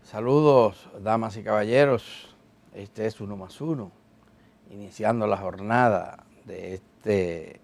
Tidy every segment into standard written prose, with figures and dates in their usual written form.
Saludos, damas y caballeros. Este es Uno más Uno, iniciando la jornada de este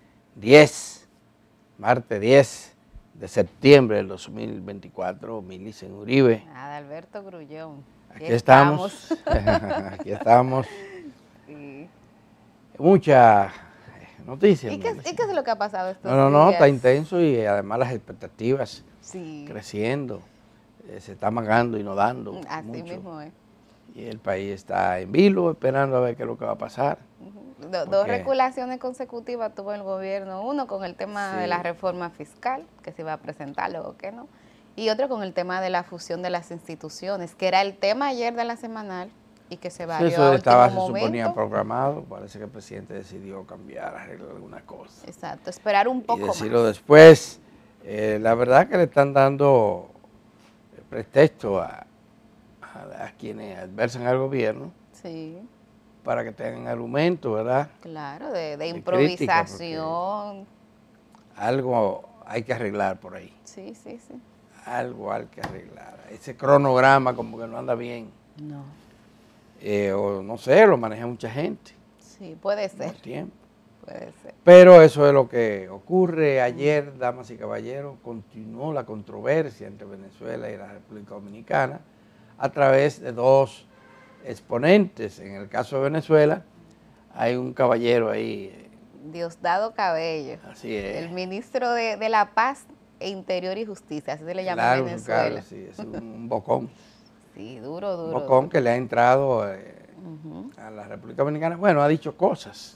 martes 10 de septiembre del 2024. Milicen Uribe. Adalberto Grullón. Aquí estamos. Aquí estamos. Sí. Muchas noticias. ¿Y qué es lo que ha pasado estos No, días? está intenso y además las expectativas Sí. creciendo. Se está amagando y no dando Así mucho. mismo es. Y el país está en vilo esperando a ver qué es lo que va a pasar. Dos regulaciones consecutivas tuvo el gobierno, uno con el tema de la reforma fiscal, que se iba a presentar, luego que no, y otro con el tema de la fusión de las instituciones, que era el tema ayer de la semanal y que se varió Eso a estaba, último se suponía momento. programado, parece que el presidente decidió cambiar, arreglar alguna cosa. Exacto, esperar un poco y decirlo más. Después. La verdad que le están dando pretexto a quienes adversan al gobierno, Sí, para que tengan argumentos, ¿verdad? claro, de Crítica, improvisación. algo hay que arreglar por ahí. Sí. Algo hay que arreglar. Ese cronograma como que no anda bien. No. O no sé, lo maneja mucha gente. Sí, puede ser. Tiempo. Puede ser. Pero eso es lo que ocurre. Ayer, damas y caballeros, continuó la controversia entre Venezuela y la República Dominicana a través de dos exponentes. En el caso de Venezuela, hay un caballero ahí. Diosdado Cabello. Así es. El ministro de la Paz e Interior y Justicia, así se le llama en Venezuela. Claro, sí, es un bocón. Sí, duro. Un bocón que le ha entrado a la República Dominicana. Bueno, ha dicho cosas.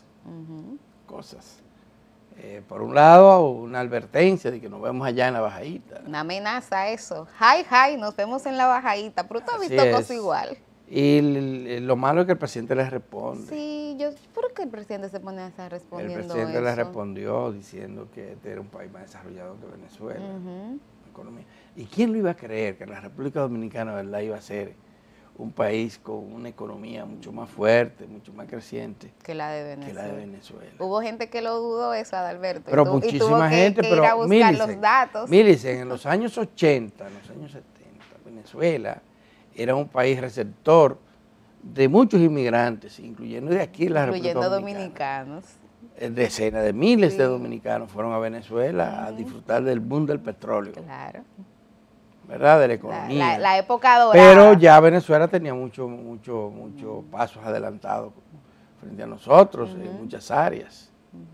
Por un lado, una advertencia de que nos vemos allá en la bajadita. Una amenaza eso. Hi, nos vemos en la bajadita. Pero tú has visto cosas igual. Y lo malo es que el presidente le responde. Sí, ¿por qué el presidente se pone a estar respondiendo eso? El presidente le respondió diciendo que este era un país más desarrollado que Venezuela. Economía. ¿Y quién lo iba a creer que la República Dominicana, verdad, iba a ser un país con una economía mucho más fuerte, mucho más creciente que la de Venezuela? Hubo gente que lo dudó eso, Adalberto. Pero muchísima gente, pero ir a buscar los datos. Milicen, en los años 80, en los años 70, Venezuela era un país receptor de muchos inmigrantes, incluyendo de aquí la República Dominicana. Dominicanos. Decenas de miles de dominicanos fueron a Venezuela a disfrutar del boom del petróleo. Claro. ¿Verdad? De la economía. La época dorada. Pero ya Venezuela tenía muchos pasos adelantados frente a nosotros en muchas áreas.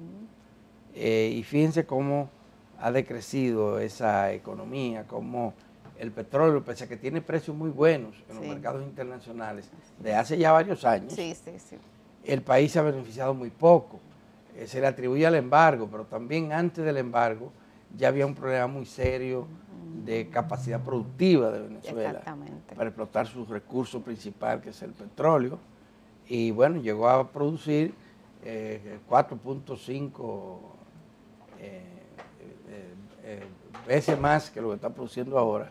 Y fíjense cómo ha decrecido esa economía, cómo el petróleo, pese a que tiene precios muy buenos en los mercados internacionales, de hace ya varios años, el país se ha beneficiado muy poco. Se le atribuye al embargo, pero también antes del embargo ya había un problema muy serio de capacidad productiva de Venezuela para explotar su recurso principal, que es el petróleo. Y bueno, llegó a producir 4.5 veces más que lo que está produciendo ahora,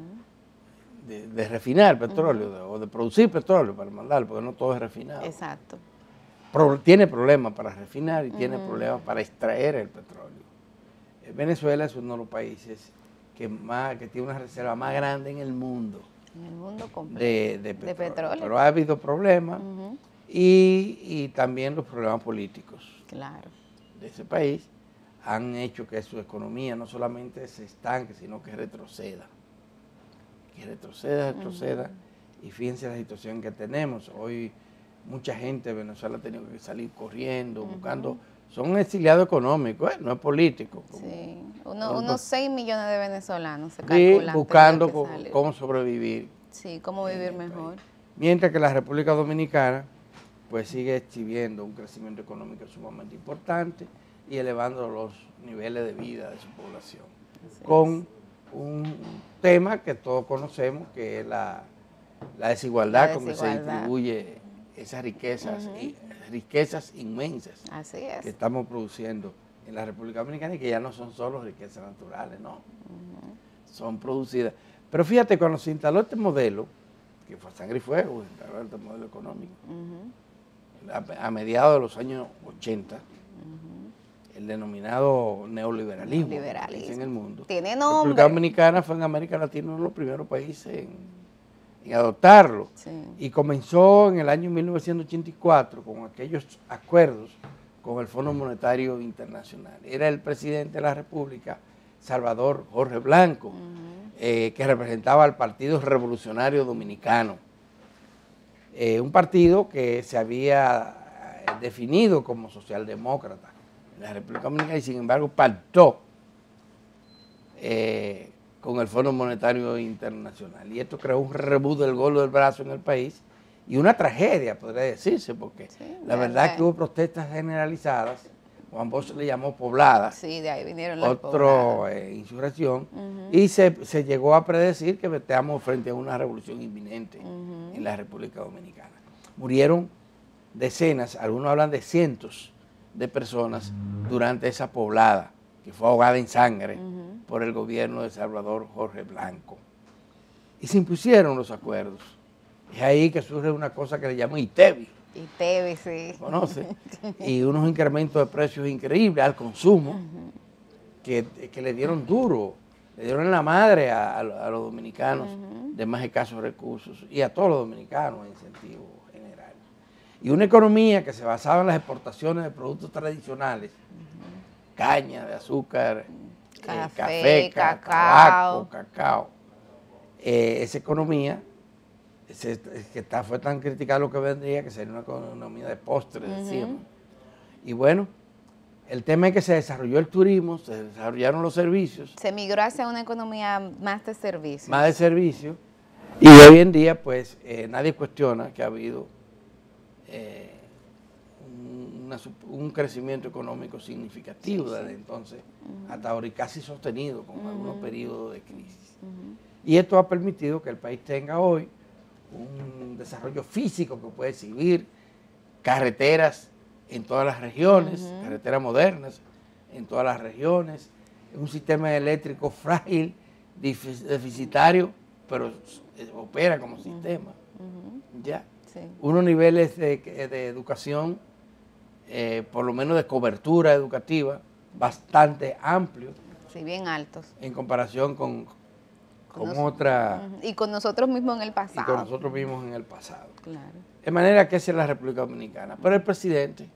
de refinar petróleo, o de producir petróleo para mandarlo, porque no todo es refinado. Exacto. Tiene problemas para refinar y tiene problemas para extraer el petróleo. Venezuela es uno de los países que tiene una reserva más grande en el mundo. En el mundo completo. De petróleo. Pero ha habido problemas y también los problemas políticos de ese país han hecho que su economía no solamente se estanque, sino que retroceda. Que retroceda. Y fíjense la situación que tenemos. Hoy mucha gente de Venezuela ha tenido que salir corriendo, buscando. Son exiliados económicos, no es político. Sí, unos 6 millones de venezolanos se calculan. Buscando cómo sobrevivir. Sí, cómo vivir mejor. Mientras que la República Dominicana pues sigue exhibiendo un crecimiento económico sumamente importante y elevando los niveles de vida de su población. Con un tema que todos conocemos, que es la desigualdad con que se distribuye esas riquezas, riquezas inmensas que estamos produciendo en la República Dominicana, y que ya no son solo riquezas naturales, no, son producidas. Pero fíjate, cuando se instaló este modelo, que fue sangre y fuego, este modelo económico, a mediados de los años 80, el denominado neoliberalismo en el mundo. Tiene nombre. La República Dominicana fue en América Latina uno de los primeros países en adoptarlo. Sí. Y comenzó en el año 1984 con aquellos acuerdos con el Fondo Monetario Internacional. Era el presidente de la República, Salvador Jorge Blanco, que representaba al Partido Revolucionario Dominicano. Un partido que se había definido como socialdemócrata en la República Dominicana y sin embargo pactó con el Fondo Monetario Internacional. Y esto creó un rebú del golo del brazo en el país y una tragedia, podría decirse, porque sí, la verdad es que hubo protestas generalizadas, Juan Bosch le llamó pobladas, sí, de ahí vinieron las pobladas. Insurrección, y se llegó a predecir que estamos frente a una revolución inminente en la República Dominicana. Murieron decenas, algunos hablan de cientos de personas durante esa poblada, que fue ahogada en sangre por el gobierno de Salvador Jorge Blanco. Y se impusieron los acuerdos. Es ahí que surge una cosa que le llaman ITEVI. ITEVI, sí. ¿Conoce? Y unos incrementos de precios increíbles al consumo que le dieron duro, le dieron en la madre a los dominicanos de más escasos recursos y a todos los dominicanos en sentido general. Y una economía que se basaba en las exportaciones de productos tradicionales, caña de azúcar, café, tabaco, cacao. Esa economía fue tan criticada lo que vendría que sería una economía de postre, decíamos. Y bueno, el tema es que se desarrolló el turismo, se desarrollaron los servicios. Se migró hacia una economía más de servicios. Más de servicios. Y hoy en día, pues, nadie cuestiona que ha habido un crecimiento económico significativo desde entonces hasta ahora y casi sostenido con algunos periodos de crisis. Y esto ha permitido que el país tenga hoy un desarrollo físico que puede exhibir carreteras en todas las regiones, carreteras modernas en todas las regiones, un sistema eléctrico frágil, deficitario, pero opera como sistema. ¿Ya? Sí. Unos niveles de educación, por lo menos de cobertura educativa, bastante amplios. Sí, bien altos. En comparación con otra... Y con nosotros mismos en el pasado. Y con nosotros mismos en el pasado. Claro. De manera que esa es la República Dominicana. Pero el presidente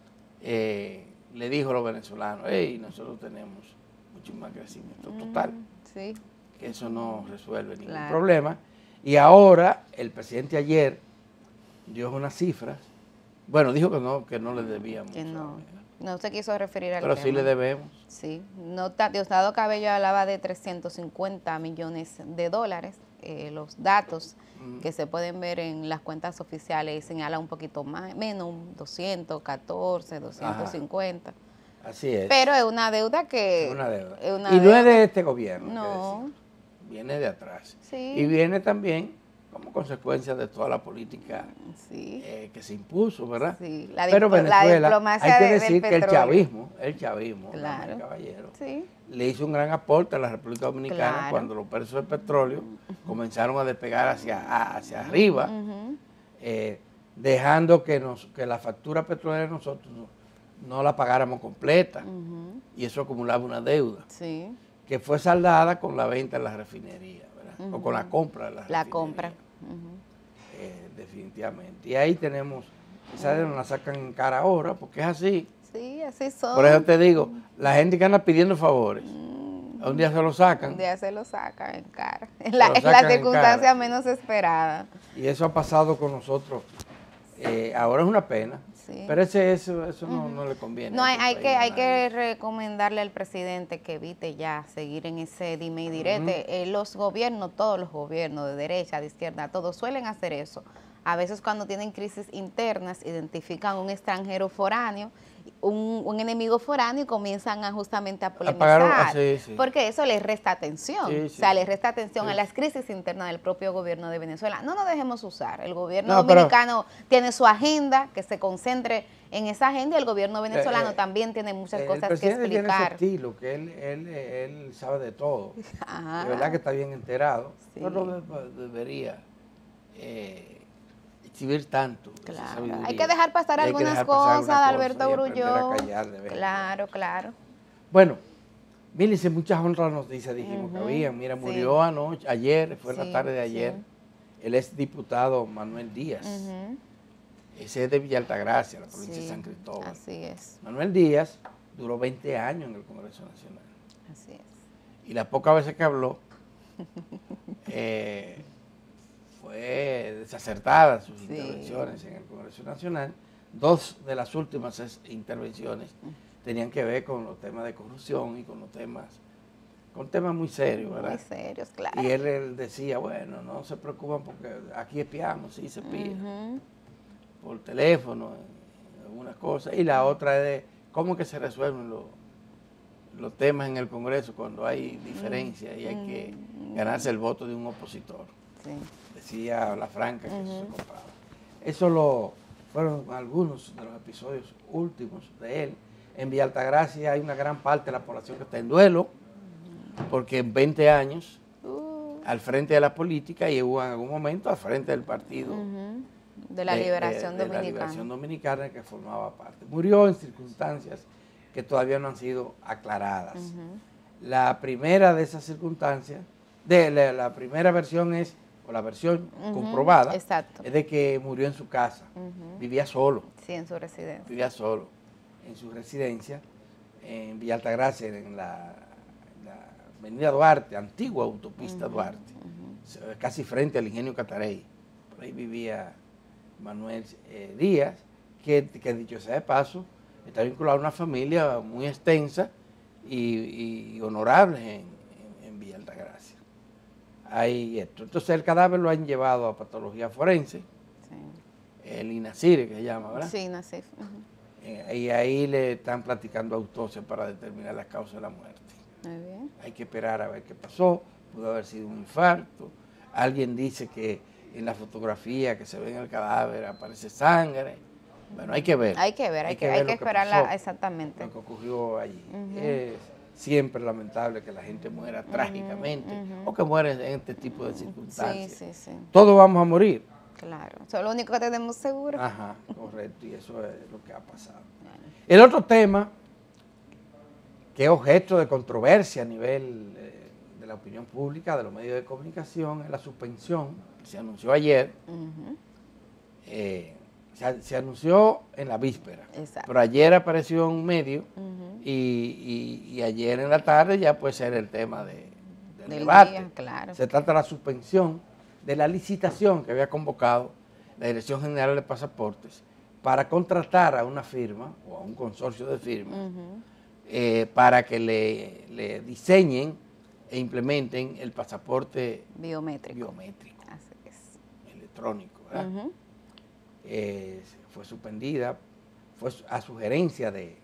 le dijo a los venezolanos, hey, nosotros tenemos mucho más crecimiento total. Sí. Que eso no resuelve ningún problema. Y ahora, el presidente ayer dio unas cifras. Bueno, dijo que no le debíamos. Que no se quiso referir al tema. Pero sí le debemos. Sí. Diosdado Cabello hablaba de 350 millones de dólares. Los datos que se pueden ver en las cuentas oficiales señala un poquito más, menos, 214, 250. Ajá. Así es. Pero es una deuda que... Es una deuda. Es una y deuda. No es de este gobierno. No. Viene de atrás. Sí. Y viene también como consecuencia de toda la política que se impuso, ¿verdad? Sí. Pero Venezuela, hay que decir que el chavismo, claro. Caballero, sí. le hizo un gran aporte a la República Dominicana cuando los precios del petróleo comenzaron a despegar hacia arriba, dejando que la factura petrolera nosotros no la pagáramos completa, y eso acumulaba una deuda. Sí. Que fue saldada con la venta de la refinería, ¿verdad? O con la compra de la refinería. La compra. Definitivamente. Y ahí tenemos, esa deuda nos la sacan en cara ahora, porque es así. Sí, así son. Por eso te digo, la gente que anda pidiendo favores, un día se lo sacan. Un día se lo sacan en cara. En la circunstancia menos esperada. Y eso ha pasado con nosotros. Ahora es una pena. Sí. Pero eso no le conviene. No, hay que recomendarle al presidente que evite ya seguir en ese dime y direte. Los gobiernos, todos los gobiernos, de derecha, de izquierda, todos suelen hacer eso. A veces cuando tienen crisis internas, identifican un extranjero foráneo, un enemigo foráneo y comienzan justamente a polemizar. Porque eso les resta atención. O sea, les resta atención a las crisis internas del propio gobierno de Venezuela. No nos dejemos usar. El gobierno dominicano tiene su agenda, que se concentre en esa agenda, y el gobierno venezolano también tiene muchas cosas que explicar. El presidente tiene ese estilo, que él sabe de todo. Ajá. De verdad que está bien enterado. Sí. No debería exhibir tanto. Claro. Hay que dejar pasar algunas cosas de Alberto Grullón. Claro. Bueno, Milice, muchas otras noticias dijimos que había. Mira, murió ayer, fue en la tarde de ayer, el exdiputado Manuel Díaz. Ese es de Villa Altagracia, la provincia de San Cristóbal. Así es. Manuel Díaz duró 20 años en el Congreso Nacional. Así es. Y las pocas veces que habló, fue desacertada sus intervenciones en el Congreso Nacional. Dos de las últimas intervenciones tenían que ver con los temas de corrupción y con temas muy serios, ¿verdad? Muy serios, claro. Y él decía, bueno, no se preocupen porque aquí espiamos, sí se espía, por teléfono, algunas cosas. Y la otra es de cómo que se resuelven los temas en el Congreso cuando hay diferencias y hay que ganarse el voto de un opositor. Sí. Decía Lafranca que eso se compraba. Eso fueron algunos de los episodios últimos de él. En Villa Altagracia hay una gran parte de la población que está en duelo, porque en 20 años al frente de la política y hubo en algún momento al frente del partido de la Liberación Dominicana. De la Liberación Dominicana, que formaba parte. Murió en circunstancias que todavía no han sido aclaradas. La primera de esas circunstancias, la primera versión es, o la versión comprobada, es de que murió en su casa, vivía solo. Sí, en su residencia. Vivía solo, en su residencia, en Villa Altagracia, en la avenida Duarte, antigua autopista Duarte, casi frente al Ingenio Catarey. Por ahí vivía Manuel Díaz, que dicho sea de paso, está vinculado a una familia muy extensa y honorable en Villa Altagracia. Hay esto. Entonces el cadáver lo han llevado a patología forense, el INACIR que se llama, ¿verdad? Sí, INACIR. Y ahí le están platicando autopsia para determinar las causas de la muerte. Muy bien. Hay que esperar a ver qué pasó, pudo haber sido un infarto. Alguien dice que en la fotografía que se ve en el cadáver aparece sangre. Bueno, hay que ver. Hay que esperarla exactamente. Lo que ocurrió allí. Es siempre lamentable que la gente muera trágicamente o que muera en este tipo de circunstancias. Sí. Todos vamos a morir. Claro, eso es lo único que tenemos seguro. Ajá, correcto, y eso es lo que ha pasado. El otro tema que es objeto de controversia a nivel de la opinión pública, de los medios de comunicación, es la suspensión que se anunció ayer. Se anunció en la víspera, pero ayer apareció en un medio y ayer en la tarde ya puede ser el tema del debate. Día, claro. Se trata de la suspensión de la licitación que había convocado la Dirección General de Pasaportes para contratar a una firma o a un consorcio de firmas para que le diseñen e implementen el pasaporte biométrico. Así es. Electrónico, ¿verdad? Fue suspendida, fue a sugerencia de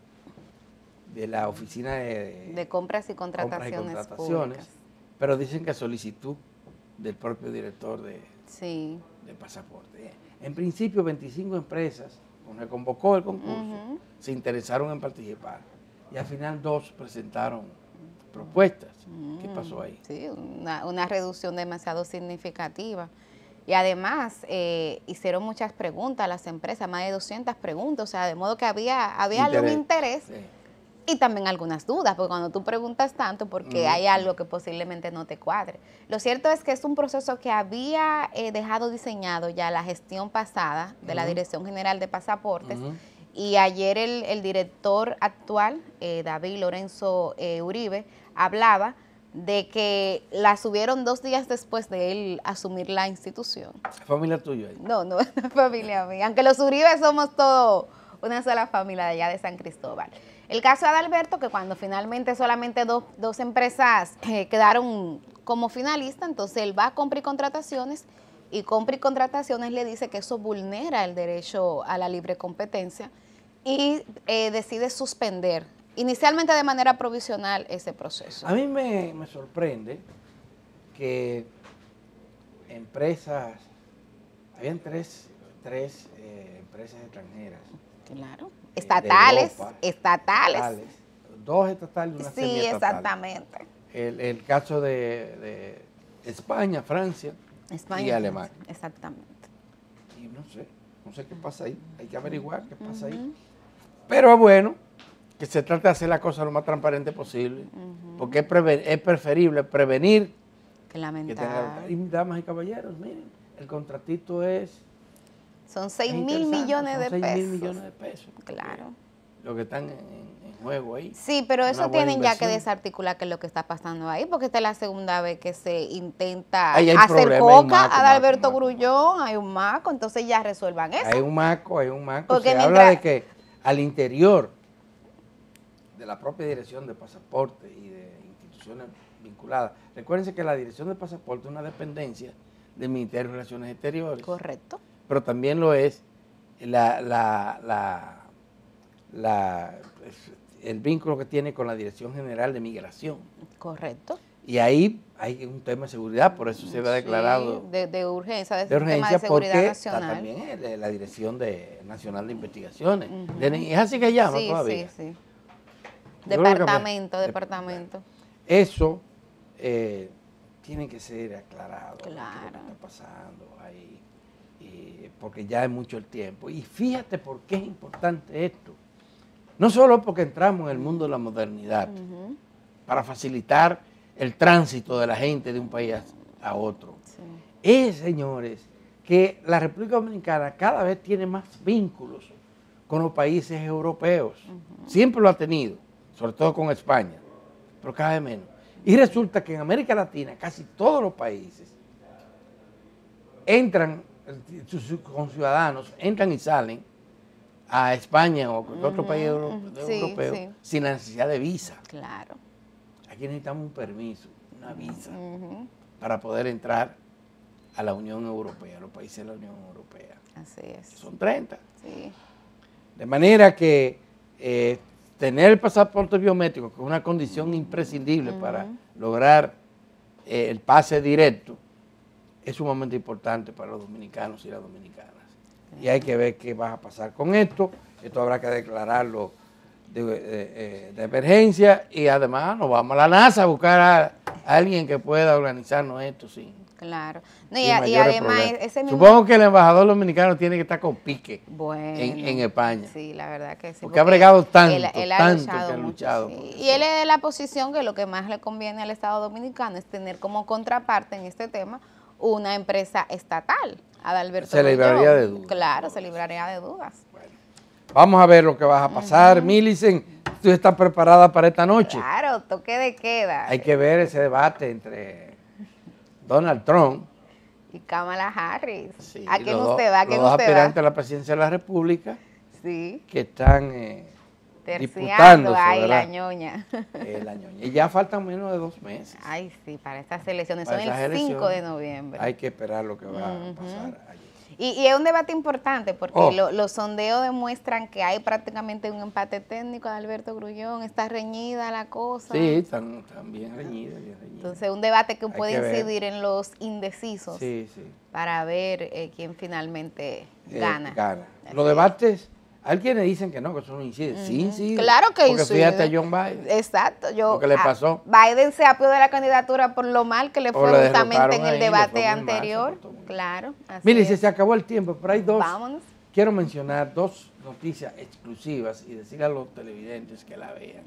la Oficina de Compras y Contrataciones Públicas. Pero dicen que a solicitud del propio director de pasaporte. En principio 25 empresas, cuando se convocó el concurso, se interesaron en participar y al final 2 presentaron propuestas. ¿Qué pasó ahí? Sí, una reducción demasiado significativa. Y además hicieron muchas preguntas a las empresas, más de 200 preguntas, o sea, de modo que había algún interés y también algunas dudas, porque cuando tú preguntas tanto, porque hay algo que posiblemente no te cuadre. Lo cierto es que es un proceso que había dejado diseñado ya la gestión pasada de la Dirección General de Pasaportes, y ayer el director actual, David Lorenzo Uribe, hablaba de que la subieron 2 días después de él asumir la institución. ¿Familia tuya? No, no es familia mía. Aunque los Uribe somos todos una sola familia de allá de San Cristóbal. El caso de Adalberto, que cuando finalmente solamente dos empresas quedaron como finalistas, entonces él va a Compra y Contrataciones, y Compra y Contrataciones le dice que eso vulnera el derecho a la libre competencia y decide suspender inicialmente de manera provisional ese proceso. A mí me sorprende que empresas, habían tres empresas extranjeras. Claro, estatales. 2 estatales y una semiestatal. Sí, exactamente. El caso de España, Francia y Alemania. Exactamente. Y no sé qué pasa ahí, hay que averiguar qué pasa ahí. Pero bueno, que se trate de hacer la cosa lo más transparente posible, porque es preferible prevenir que lamentar. Y damas y caballeros, miren, el contratito es... Son 6.000 millones de pesos. 6.000 millones de pesos. Claro. Lo que están en juego ahí. Sí, pero eso tienen ya que desarticular qué es lo que está pasando ahí, porque esta es la segunda vez que se intenta hacer coca a Adalberto Grullón, hay un maco, entonces ya resuelvan eso. Hay un maco. Porque se habla de que al interior de la propia Dirección de Pasaporte y de instituciones vinculadas, recuérdense que la Dirección de Pasaporte es una dependencia del Ministerio de Relaciones Exteriores. Correcto. Pero también lo es el vínculo que tiene con la Dirección General de Migración. Correcto. Y ahí hay un tema de seguridad, por eso se ha declarado de urgencia, de tema de seguridad porque nacional. Está también la Dirección Nacional de Investigaciones. Es así que llama todavía. Sí. Departamento. Eso tiene que ser aclarado. Claro. ¿Qué está pasando ahí? Porque ya es mucho el tiempo. Y fíjate por qué es importante esto. No solo porque entramos en el mundo de la modernidad, para facilitar el tránsito de la gente de un país a otro. Sí. Es, señores, que la República Dominicana cada vez tiene más vínculos con los países europeos. Siempre lo ha tenido, sobre todo con España, pero cada vez menos. Y resulta que en América Latina casi todos los países entran, con ciudadanos, entran y salen a España o a otro país europeo sin la necesidad de visa. Claro. Aquí necesitamos un permiso, una visa, para poder entrar a la Unión Europea, a los países de la Unión Europea. Así es. Son 30. Sí. De manera que tener el pasaporte biométrico, que es una condición imprescindible para lograr el pase directo, es sumamente importante para los dominicanos y las dominicanas. Y hay que ver qué va a pasar con esto. Esto habrá que declararlo de emergencia y además nos vamos a la NASA a buscar a alguien que pueda organizarnos esto sin Claro. No, y además ese mismo... Supongo que el embajador dominicano tiene que estar con pique en España. Sí, la verdad que sí. Porque ha bregado tanto, él tanto que ha luchado. Sí. Y él es de la posición que lo que más le conviene al Estado Dominicano es tener como contraparte en este tema una empresa estatal. Adalberto se libraría de dudas. Claro, se libraría de dudas. Bueno, vamos a ver lo que va a pasar. Millicent, ¿tú estás preparada para esta noche? Claro, toque de queda. Hay que ver ese debate entre Donald Trump y Kamala Harris. Sí, ¿A quién usted va? Los dos aspirantes a la presidencia de la República que están disputándose, ahí la ñoña. La ñoña. Y ya faltan menos de 2 meses. Ay, sí, para estas elecciones. Son el 5 de noviembre. Hay que esperar lo que va a pasar allí. Y es un debate importante porque los sondeos demuestran que hay prácticamente un empate técnico de Adalberto Grullón. Está reñida la cosa. Sí, están bien reñidas, Entonces, un debate que puede incidir en los indecisos para ver quién finalmente gana. Los debates... Hay quienes dicen que no, que eso no incide. Sí incide. Claro que incide. Porque fíjate a John Biden. Exacto. Lo que le pasó. Biden se apió de la candidatura por lo mal que le fue justamente en el debate anterior. Claro. Mire, se acabó el tiempo, pero hay dos. Vámonos. Quiero mencionar 2 noticias exclusivas y decirle a los televidentes que la vean.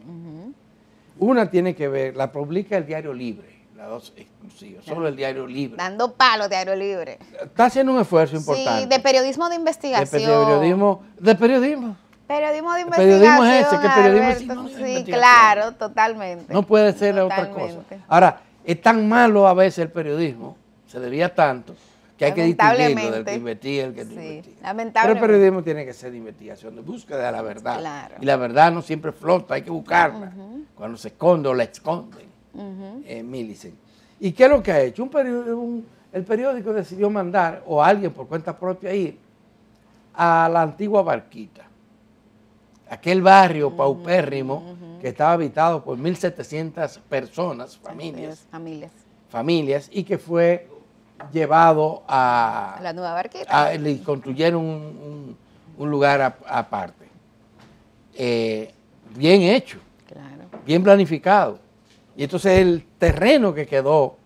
Una tiene que ver, la publica el Diario Libre. Las 2 exclusivas, solo el Diario Libre. Dando palo, Diario Libre. Está haciendo un esfuerzo importante. Sí, de periodismo de investigación. De periodismo. Periodismo de investigación. Periodismo es ese, que periodismo sí, claro, totalmente. No puede ser otra cosa. Ahora, es tan malo a veces el periodismo, se debía tanto, que hay que distinguirlo del que investiga y el que no investiga. Lamentablemente. Pero el periodismo tiene que ser de investigación, de búsqueda de la verdad. Claro. Y la verdad no siempre flota, hay que buscarla. Cuando se esconde o la esconden. Millicent. ¿Y qué es lo que ha hecho? El periódico decidió mandar, o alguien por cuenta propia ir, a la antigua Barquita, aquel barrio paupérrimo que estaba habitado por 1.700 personas, familias, y que fue llevado a la nueva Barquita. Le construyeron un lugar aparte. Bien hecho, bien planificado. Y entonces el terreno que quedó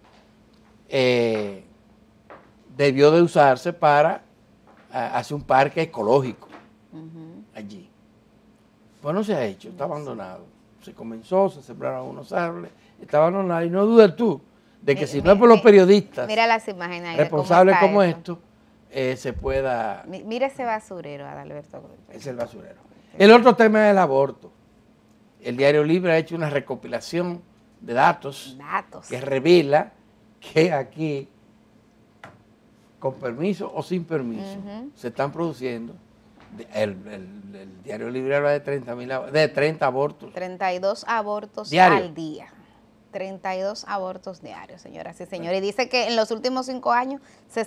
debió de usarse para hacer un parque ecológico allí. Pues no se ha hecho, está abandonado. Se comenzó, se sembraron unos árboles, está abandonado y no dudes tú de que si no es por los periodistas mira las imágenes responsables como esto, se pueda... Mira ese basurero, Adalberto Cruz. Es el basurero. El otro tema es el aborto. El Diario Libre ha hecho una recopilación de datos que revela que aquí, con permiso o sin permiso, se están produciendo, el Diario Libre habla de 30 abortos. 32 abortos diario. Al día. 32 abortos diarios, señoras y señores. Y dice que en los últimos 5 años,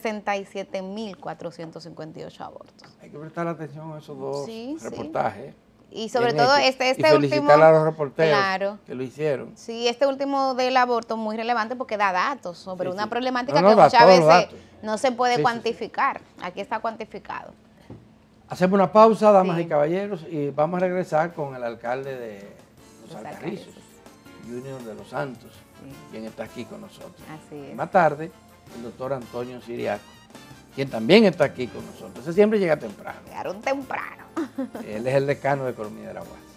67.458 abortos. Hay que prestar atención a esos dos reportajes. Y sobre todo este felicitar último, a los reporteros que lo hicieron. Sí, este último del aborto muy relevante porque da datos sobre una problemática que muchas veces no se puede cuantificar. Aquí está cuantificado. Hacemos una pausa, damas y caballeros, y vamos a regresar con el alcalde de Los Alcarrizos, Junior de los Santos, quien está aquí con nosotros. Así es. Más tarde, el doctor Antonio Siriaco, quien también está aquí con nosotros. Ese siempre llega temprano. Llegaron temprano. Él es el decano de Economía de la UAS.